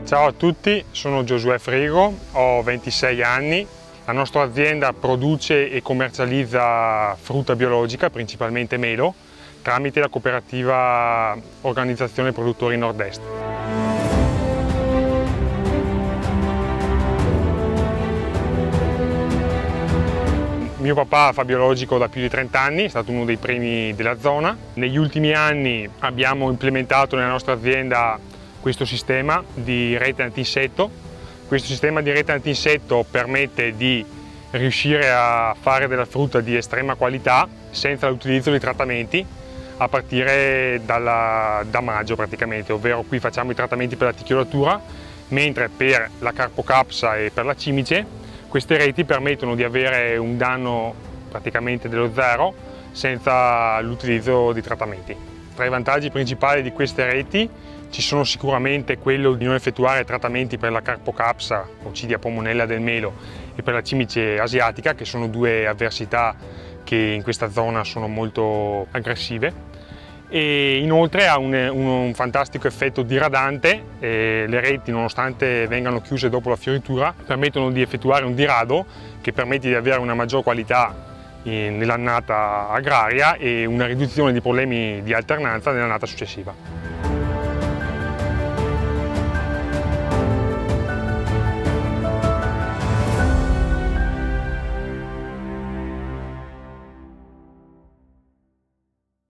Ciao a tutti, sono Giosuè Frigo, ho 26 anni. La nostra azienda produce e commercializza frutta biologica, principalmente melo, tramite la cooperativa Organizzazione Produttori Nord-Est. Mio papà fa biologico da più di 30 anni, è stato uno dei primi della zona. Negli ultimi anni abbiamo implementato nella nostra azienda questo sistema di rete antinsetto. Questo sistema di rete antinsetto permette di riuscire a fare della frutta di estrema qualità senza l'utilizzo di trattamenti a partire da maggio praticamente, ovvero qui facciamo i trattamenti per la ticchiolatura, mentre per la carpocapsa e per la cimice queste reti permettono di avere un danno praticamente dello zero senza l'utilizzo di trattamenti. Tra i vantaggi principali di queste reti ci sono sicuramente quello di non effettuare trattamenti per la carpocapsa, Coccidia pomonella del melo, e per la cimice asiatica, che sono due avversità che in questa zona sono molto aggressive. E inoltre ha un fantastico effetto diradante. Le reti, nonostante vengano chiuse dopo la fioritura, permettono di effettuare un dirado che permette di avere una maggior qualità nell'annata agraria e una riduzione di problemi di alternanza nell'annata successiva.